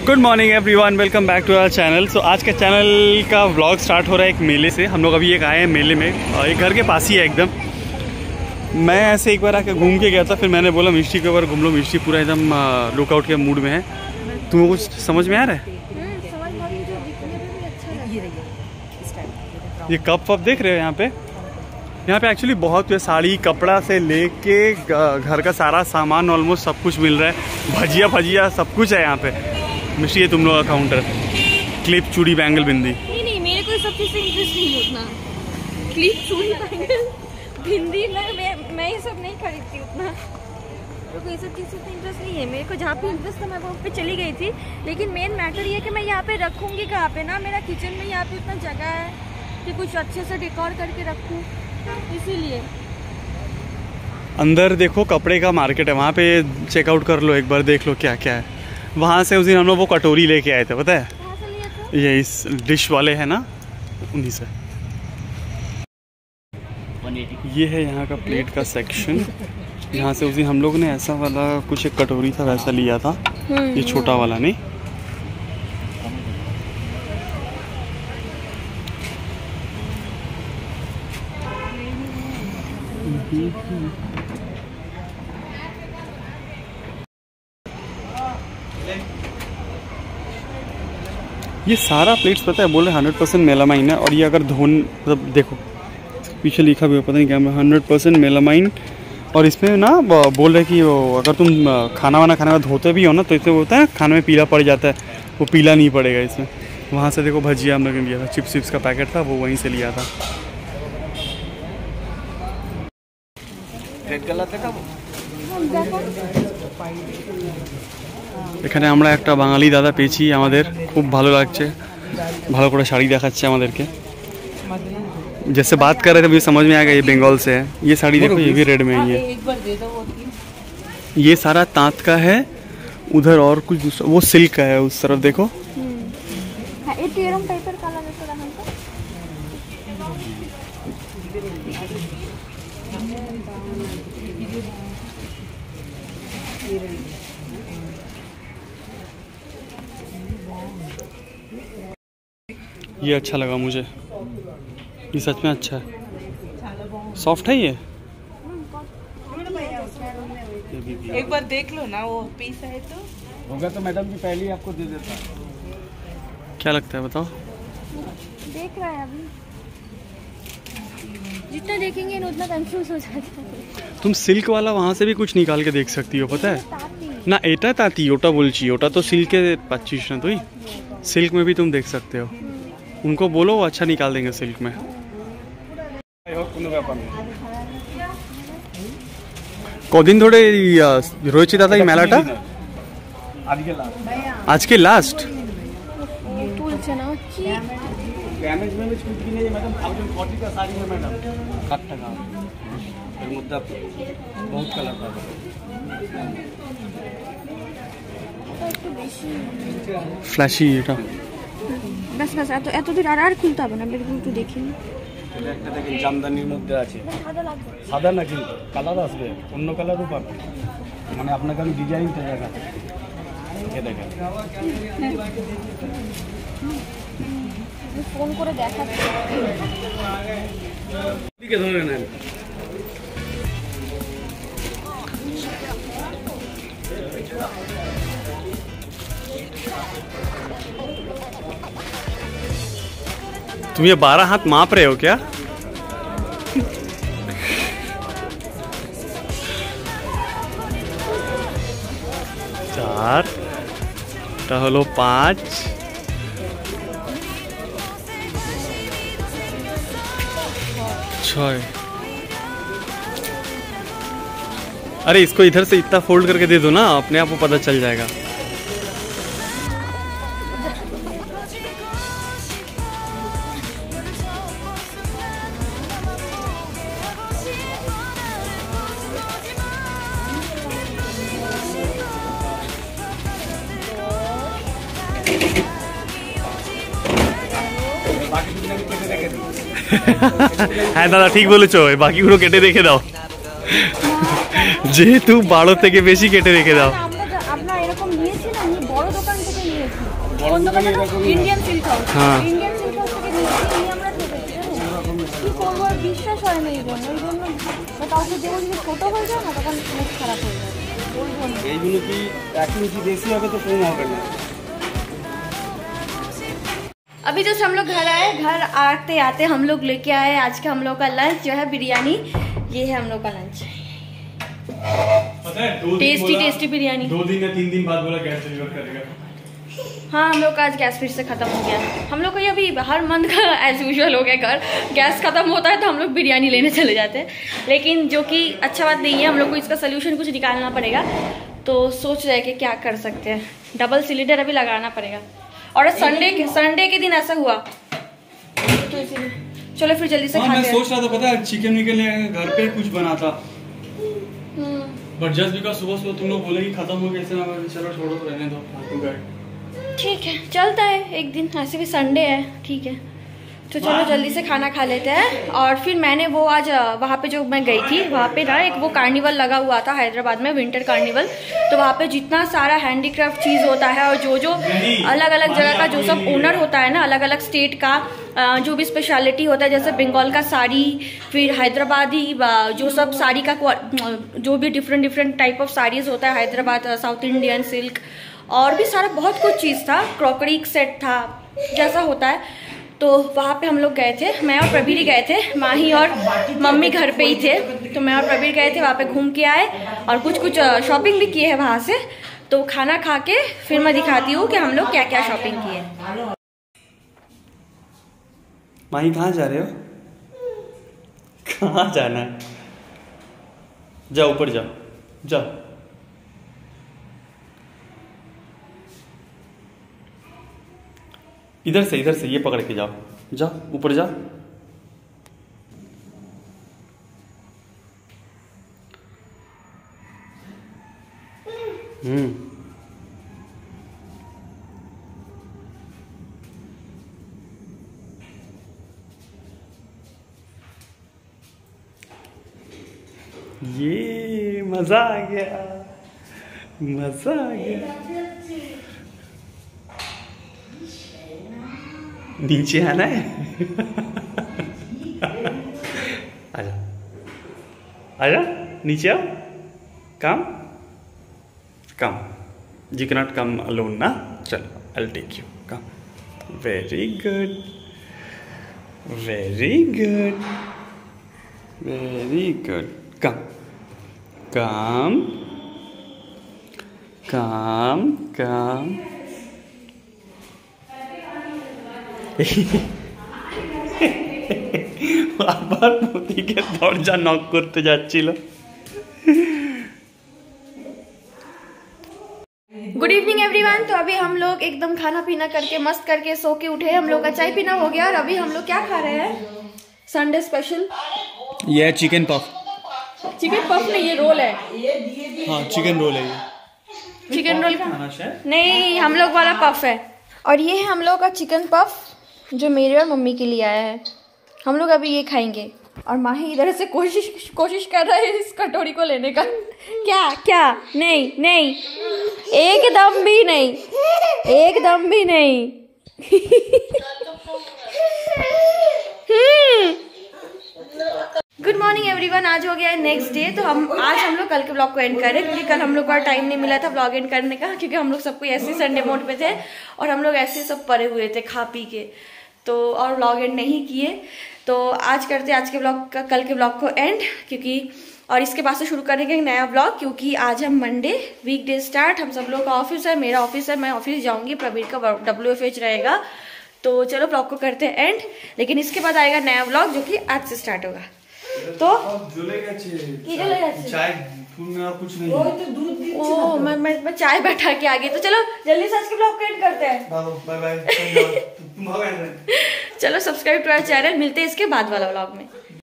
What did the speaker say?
Good morning everyone, welcome back to our channel. So आज के channel का vlog start हो रहा है एक मेले से। हम लोग अभी एक आए हैं मेले में और एक घर के पास ही है एकदम। मैं ऐसे एक बार आके घूम के गया था, फिर मैंने बोला मिष्टी के ऊपर घूम लो। मिष्टी पूरा एकदम लुकआउट के मूड में है। तुम्हें कुछ समझ में आ रहा है? ये कप वप देख रहे हो यहाँ पे? यहाँ पे एक्चुअली बहुत साड़ी कपड़ा से लेके घर का सारा सामान ऑलमोस्ट सब कुछ मिल रहा है। भजिया भजिया सब कुछ है यहाँ पे। मिश्री है तुम लोग का काउंटर। क्लिप, चूड़ी, बैंगल, बिंदी। नहीं मेरे को सब चीज़ से इंटरेस्ट नहीं है उतना। क्लिप, चूड़ी, बैंगल, बिंदी मैं ये सब नहीं खरीदती उतना। मेरे को ये सब चीज़ से इंटरेस्ट नहीं है। मेरे को जहाँ पे इंटरेस्ट था मैं वहाँ पे चली गई थी। लेकिन मेन मैटर ये है कि मैं यहाँ पे रखूँगी कहाँ पे ना। मेरा किचन में यहाँ पे उतना जगह है कि कुछ अच्छे से डेकोर करके रखूँ, इसीलिए। अंदर देखो कपड़े का मार्केट है, वहाँ पे चेकआउट कर लो एक बार, देख लो क्या क्या है। वहाँ से उस दिन हम लोग वो कटोरी लेके आए थे, पता है? ये इस डिश वाले हैं ना, उन्हीं से। ये है यहाँ का प्लेट का सेक्शन। यहाँ से उस दिन हम लोग ने ऐसा वाला कुछ एक कटोरी था वैसा लिया था, ये छोटा वाला नहीं। ये सारा प्लेट्स पता है बोले 100% मेलामाइन है। और ये अगर मतलब देखो पीछे लिखा भी हो, पता नहीं क्या, 100% मेलामाइन। और इसमें ना बोल रहे कि वो अगर तुम खाना वाना खाने का धोते भी हो ना तो इससे होता है खाने में पीला पड़ जाता है, वो पीला नहीं पड़ेगा इसमें। वहाँ से देखो भजिया हम लोग ने लिया था, चिप्स का पैकेट था वो वहीं से लिया था। এখানে আমরা একটা বাঙালি দাদা পেয়েছি, আমাদের খুব ভালো লাগছে। ভালো করে শাড়ি দেখাচ্ছে আমাদেরকে। जैसे बात कर रहे थे मुझे समझ में आ गया ये बंगाल से है। ये साड़ी देखो, ये भी रेड में ही है। ये सारा तांत का है। उधर और कुछ दूसरा वो सिल्क का है, उस तरफ देखो। ये अच्छा लगा मुझे, ये सच में अच्छा है, सॉफ्ट है ये। एक बार देख लो ना, वो पीस है तो होगा तो मैडम जी पहले ही आपको दे देता। क्या लगता है बताओ? देख रहा है अभी, जितना देखेंगे उतना कंफ्यूज हो जाता है। तुम सिल्क वाला वहाँ से भी कुछ निकाल के देख सकती हो, पता है ना? एटा ताती ओटा बोलची, ओटा तो सिल्क के 25 ना, तो ही सिल्क में भी तुम देख सकते हो। उनको बोलो वो अच्छा निकाल देंगे सिल्क में। कदिन धरे রয়েছে দাদা এই মেলাটা? আজকে লাস্ট। তুলছে না কি ড্যামেজ ম্যামেজ कुछ भी नहीं है मैडम। 1040 का साड़ी है मैडम, 60 টাকা এর মধ্যে बहुत कलर था। ফ্ল্যাশি এটা। बस এত দূর আর খুলতে হবে না, একটু দেখি। একটা দেখেন জামদানির মধ্যে আছে, সাদা না কিন্তু কালার আসবে, অন্য কালারও পাবে। মানে আপনাকে আমি ডিজাইনটা দেখাচ্ছি, দেখেন ফোন করে দেখাচ্ছি। দিকে ধরে নেন। तुम ये 12 हाथ माप रहे हो क्या? चार हलो 5 6। अरे इसको इधर से इतना फोल्ड करके दे दो ना, अपने आप को पता चल जाएगा। হ্যাঁ দাদা ঠিক বলেছো, বাকিগুলো কেটে রেখে দাও। যেহেতু 12 থেকে বেশি কেটে রেখে দাও। আমরা এরকম নিয়েছি না, বড় দোকান থেকে নিয়েছি। বড় কোন দোকানে দোকান? এরকমই ইন্ডিয়ান সিল্ক হাউস। হ্যাঁ। ইন্ডিয়ান সিল্ক হাউস থেকে নিয়েছি, নিয়ে আমরা ঠকেছি, জানো? কি করবো আর বিশ্বাস হয় না এই জন্য কাউকে দেবো, যদি ছোটো হয়ে যায় না তখন মুখ খারাপ হয়ে যাবে ওই জন্য। এইগুলো কি 1 ইঞ্চি বেশি হবে তো কম হবে না। अभी जस्ट हम लोग घर आए, घर आते आते हम लोग लेके आए आज का हम लोग का लंच जो है बिरयानी। ये है हम लोग का लंच, पता है टेस्टी बिरयानी। 2 दिन या 3 दिन बाद बोला गैस डिलीवर करेगा। हाँ, हम लोग का आज गैस फिर से खत्म हो गया। हम लोग को ये अभी हर मंथ का एज यूजुअल हो गया, घर गैस खत्म होता है तो हम लोग बिरयानी लेने चले जाते हैं, लेकिन जो कि अच्छा बात नहीं है। हम लोग को इसका सोल्यूशन कुछ निकालना पड़ेगा, तो सोच रहे हैं कि क्या कर सकते हैं। डबल सिलेंडर अभी लगाना पड़ेगा, और संडे के दिन ऐसा हुआ तो इसीलिए चलो फिर जल्दी से हाँ, खाते मैं हैं। सोच रहा था पता है चिकन निकल घर पे कुछ बना था, बट जस्ट बिकॉज सुबह तुम लोग बोले कि खत्म हो गया, इसलिए मैं चलो छोड़ो रहने दो, ठीक है, चलता है एक दिन, ऐसे भी संडे है, ठीक है। तो चलो जल्दी से खाना खा लेते हैं। और फिर मैंने वो आज वहाँ पे जो मैं गई थी, वहाँ पे ना एक वो कार्निवल लगा हुआ था हैदराबाद में, विंटर कार्निवल। तो वहाँ पे जितना सारा हैंडीक्राफ्ट चीज़ होता है, और जो अलग अलग जगह का जो सब ओनर होता है ना, अलग अलग स्टेट का जो भी स्पेशलिटी होता है, जैसे बंगाल का साड़ी, फिर हैदराबादी जो सब साड़ी का जो भी डिफरेंट टाइप ऑफ साड़ीज़ होता है, हैदराबाद साउथ इंडियन सिल्क, और भी सारा बहुत कुछ चीज़ था, क्रॉकरी सेट था जैसा होता है। तो वहाँ पे हम लोग गए थे, मैं और प्रवीर गए थे, माही और मम्मी घर पे ही थे, तो मैं और प्रवीर गए थे, वहाँ पे घूम के आए और कुछ शॉपिंग भी किए हैं वहाँ से। तो खाना खा के फिर मैं दिखाती हूँ कि हम लोग क्या क्या शॉपिंग किए। माही कहाँ जा रहे हो? कहाँ जाना है? जाओ ऊपर जाओ, जाओ। इधर से ये पकड़ के जाओ, जाओ ऊपर जाओ। ये मजा आ गया, मजा आ गया। नीचे आना है। आजा आजा नीचे आओ। Come you cannot come alone ना, चलो I will take you, come. Very good very good very good, come come come come. বারবার মোদিকে দরজা নক করতে যাচ্ছিল। Good evening everyone. तो अभी हम लोग एकदम खाना पीना करके मस्त करके सो के उठे, हम लोग का चाय पीना हो गया, और अभी हम लोग क्या खा रहे हैं? संडे स्पेशल ये चिकन पफ। चिकन पफ नहीं, ये रोल है। हाँ चिकन रोल है ये। चिकन रोल का नहीं, हम लोग वाला पफ है। और ये है हम लोग का चिकन पफ जो मेरे और मम्मी के लिए आया है। हम लोग अभी ये खाएंगे, और माही इधर से कोशिश कर रहा है इस कटोरी को लेने का। क्या नहीं, एकदम भी नहीं। Good morning everyone. आज हो गया है नेक्स्ट डे। तो आज हम लोग कल के ब्लॉग को एंड करें, क्योंकि कल हम लोग को टाइम नहीं मिला था ब्लॉग एंड करने का, क्योंकि हम लोग सब कोई ऐसे संडे मोड पे थे, और हम लोग ऐसे सब पड़े हुए थे खा पी के, तो और ब्लॉग एंड नहीं किए। तो आज करते आज के ब्लॉग का, कल के ब्लॉग को एंड, क्योंकि और इसके बाद से शुरू करेंगे एक नया ब्लॉग, क्योंकि आज हम मंडे वीकडे स्टार्ट, हम सब लोग का ऑफिस है, मेरा ऑफिस है, मैं ऑफिस जाऊंगी, प्रवीर का WFH रहेगा। तो चलो ब्लॉग को करते हैं एंड, लेकिन इसके बाद आएगा नया ब्लॉग जो कि आज से स्टार्ट होगा। तो चाय में कुछ नहीं, ओ मैं चाय बैठा के आ गई। तो चलो जल्दी से आज के ब्लॉग को एंड करते हैं। Bye bye. चलो सब्सक्राइब टू आवर चैनल, मिलते हैं इसके बाद वाला ब्लॉग में।